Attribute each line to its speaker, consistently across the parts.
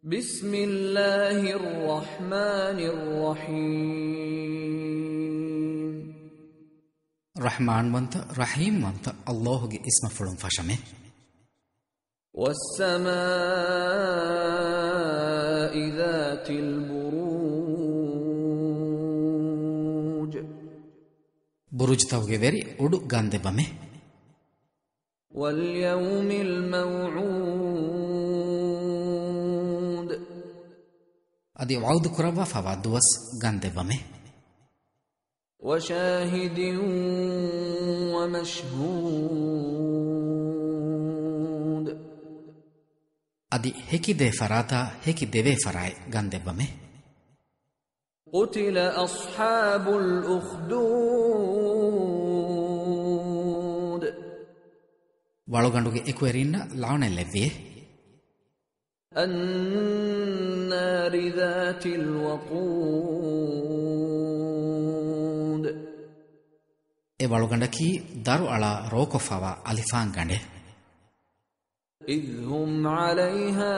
Speaker 1: بسم الله الرحمن الرحيم
Speaker 2: رحمن وانت رحيم وانت الله ಗೆ اسم فلون فشمه
Speaker 1: والسماء ذات البروج
Speaker 2: بروج توಗೆ ವೆರಿ ಉಡು ಗಂದೆ ಬಮೆ
Speaker 1: واليوم الموعود
Speaker 2: ادي وعود كربا فوادوس گنده بمه
Speaker 1: وشاهد ومشهود
Speaker 2: ادي هكي ده فراتا هكي ديوه فراي گنده بمه
Speaker 1: قتل أصحاب الأخدود
Speaker 2: ವಾಳುಗಂಡುಗೆ ಎಕ್ವೆರಿನ್ನ ಲಾವಣೆಲ್ಲೆವ್ವೆ
Speaker 1: النار ذات الوقود
Speaker 2: ಎ ವಾಳುಗಂಡಕಿ ದಾರು ಅಳ ರೋಕೊಫಾವ ಅಲಿಫಾನ್ ಗಂಡೆ
Speaker 1: إذ هم عليها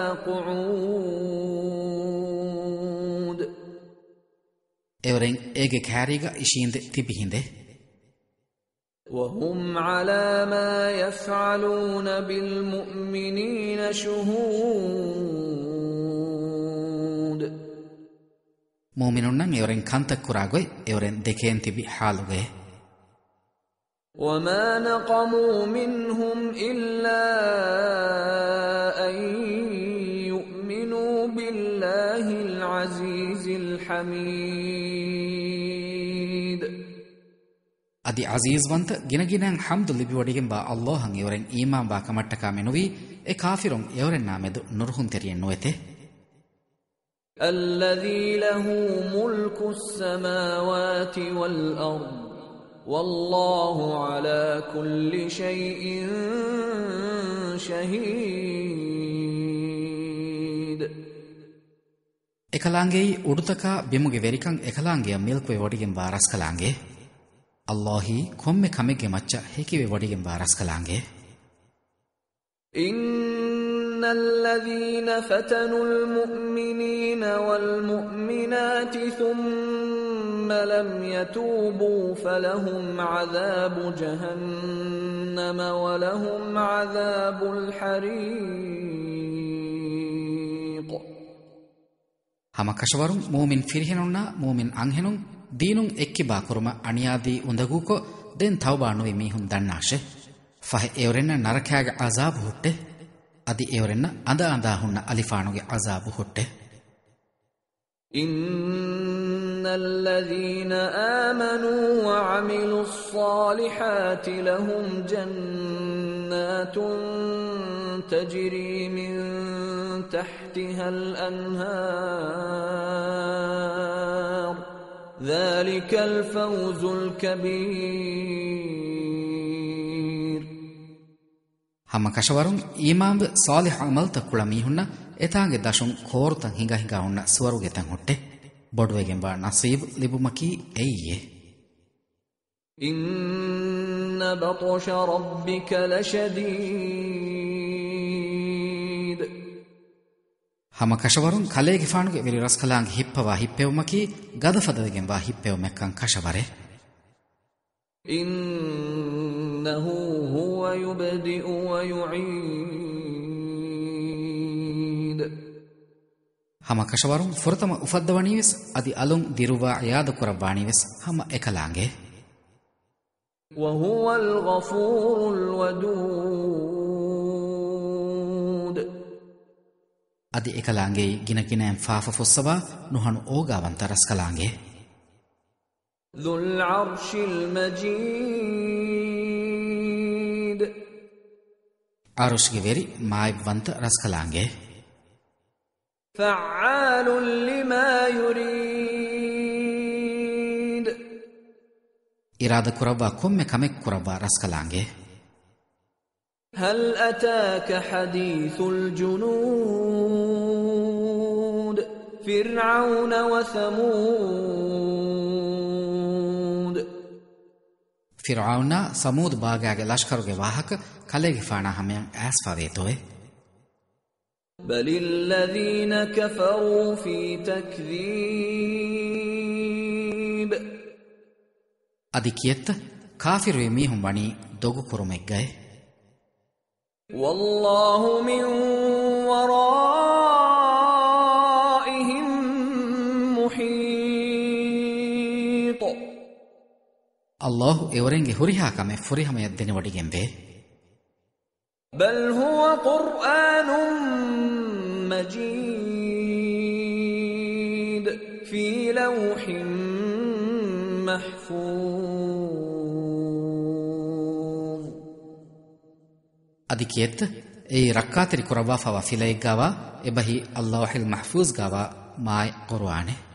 Speaker 1: قعود
Speaker 2: ಎವರೆಂ ಏಗೆ ಕ್ಯಾರಿಗ ಇಶಿಂದೆ ತಿಬಿಹಿಂದೆ
Speaker 1: وهم على ما يفعلون بالمؤمنين شهود
Speaker 2: مومنون ಎವರೆಂ ಕಂತಕ್ಕುರಾಗೊಯ್ ಎವರೆಂ ದೆಕೇನ್ ತಿಬಿ ಹಾಲುಗೆ
Speaker 1: وما نقموا منهم إلا أن يؤمنوا بالله العزيز الحميد
Speaker 2: ಅದಿ ಅಜೀಜ್ ವಂತ ಗಿನಗಿನಂ ಹಮ್ದು ಲಿಬಿವಡಿಗೆಂ ಬಾ ಅಲ್ಲಾಹಂ ಎವರೆಂ ಈಮಾನ್ ಬಾ ಕಮಟ್ಟಕ ಮೆನುವಿ ಎ ಕಾಫಿರುಂ ಎವರೆಂ ನಾಮೆದು ನುರುಹುಂ ತೆರಿಯನ್ ನುವೆತೆ
Speaker 1: الذي له ملك السماوات والأرض والله على كل شيء شهيد
Speaker 2: එකලාಂಗೇಯಿ ಉಡುತಕ ಬಿಮುಗೆ ವೆರಿಕಂ එකಲಾಂಗೆಯ ಮಿಲ್ಕ್ವೆ ವಡಿಗೆಂ ಬಾ ರಸ್ಕಲಾಂಗೆ ಅಲ್ಲಾಹಿ ಕೊಮ್ಮೆ ಕಮೆಗೆ ಮಚ್ಚ ಹೇಕಿವೆ ವಡಿಗೆಂ ಬಾ ರಸ್ಕಲಾಂಗೆ
Speaker 1: إن الذين فتنوا المؤمنين والمؤمنات ثم لم يتوبوا فلهم عذاب جهنم ولهم عذاب الحريق
Speaker 2: ಹಮ ಕಶವರುಂ ಮೂಮಿನ್ ಫಿರ್ಹಿನುನ್ನ ಮೂಮಿನ್ ಅಂಹೆನುಂ ದೀನುಂ ಎಕ್ಕಿ ಬಾ ಕುರುಮ ಅಣಿಯಾದಿ ಉಂದಗೂಕೊ ದೆನ್ ತೌಬಾ ನುವಿ ಮೀಹುಂ ದಣ್ಣಾಶೆ ಫಹೆ ಎವರೆನ್ನ ನರಕ್ಯಾಗ ಅಜಾಬ್ ಹುಟ್ಟೆ ಅದಿ ಎವರೆನ್ನ ಅಂದ ಅಂದ ಹುಣ್ಣ ಅಲಿಫಾನುಗೆ ಅಜಾಬ್ ಹುಟ್ಟೆ
Speaker 1: إن الذين آمنوا وعملوا الصالحات لهم جنات تجري من تحتها الأنهار ذلك الفوز الكبير
Speaker 2: ಹಮ ಕಶವರುಂ ಈಮಾಂಬ್ ಸಾಲಿಹ್ ಅಮಲ್ ತಕ್ಕುಳ ಮೀಹುನ್ನ ಎತಾಂಗೆ ದಶುಂ ಖೋರುತಂ ಹಿಂಗ ಹಿಂಗ ಹುಣ್ಣ ಸ್ವರುಗೆ ತಂ ಹುಟ್ಟೆ ಬೊಡುವೆಗೆಂಬ ನಸೀಬ್ ಲಿಬುಮಕಿ ಎಯ್ಯೆ
Speaker 1: إن بطش ربك لشديد
Speaker 2: ಹಮ ಕಶವರುಂ ಕಲೇಗೆ ಫಾಣುಗೆ ವೆರಿ ರಸ್ಕಲಾಂಗ್ ಹಿಪ್ಪವ ಹಿಪ್ಪೆವುಮಕಿ ಗದಫದಗೆಂಬ ಹಿಪ್ಪೆವು ಮೆಕ್ಕಂ ಕಶವರೆ
Speaker 1: إنه هو يبدئ ويعيد
Speaker 2: ಹಮ ಕಶವರುಂ ಫುರತಮ ಉಫದ್ದವಣಿವೆಸ್ ಅದಿ ಅಲುಂ ದಿರುವ ಯಾದ ಕುರಬಾಣಿವೆಸ್ ಹಮ ಎಕಲಾಂಗೆ
Speaker 1: وهو الغفور الودود
Speaker 2: ಅದಿ ಎಕಲಾಂಗೆ ಗಿನಗಿನೆಂ ಫಾಫ ಫುಸ್ಸಬಾ ನುಹಣು ಓಗಾವಂತ ರಸ್ಕಲಾಂಗೆ
Speaker 1: ذو العرش المجيد
Speaker 2: ಆರುಷ್ಗೆ ವೆರಿ ಮಾಯ್ವಂತ ರಸ್ಕಲಾಂಗೆ
Speaker 1: فعال لما يريد
Speaker 2: ಇರಾದ ಕುರಬಾ ಕೊಮ್ಮೆ ಕಮೆಕ್ ಕುರಬಾ ರಸ್ಕಲಾಂಗೆ
Speaker 1: هل أتاك حديث الجنود فرعون وثمود
Speaker 2: ಫಿರ್ಔನ ಸಮೂದ್ ಬಾಗಾಗೆ ಲಷ್ಕರುಗೆ ವಾಹಕ ಕಲೆಗೆ ಫಾಣ ಹಮೆಯಂ ಆಸ್ಫಾವೇತೋವೆ
Speaker 1: بل الذين كفروا في تكذيب
Speaker 2: අදි කියත්ත කාෆිරු එමීහුම් වනි දොගු කුරුමෙක්ගයි
Speaker 1: والله من ورائهم محيط
Speaker 2: الله එවරෙන්ගේ හුරිහාකමෙ ෆුරිහමයක් දෙන වඩිගෙන් වේ
Speaker 1: بل هو قرآن مجيد في لوح محفوظ
Speaker 2: අදි කියත්ත ඒ රක්කාතිරි කුරවා ෆවා ෆිලෙක් ගාවා එබහි අල්ලාහ්ල් මහ්ෆූස් ගාවා මායි කුර්ආනේ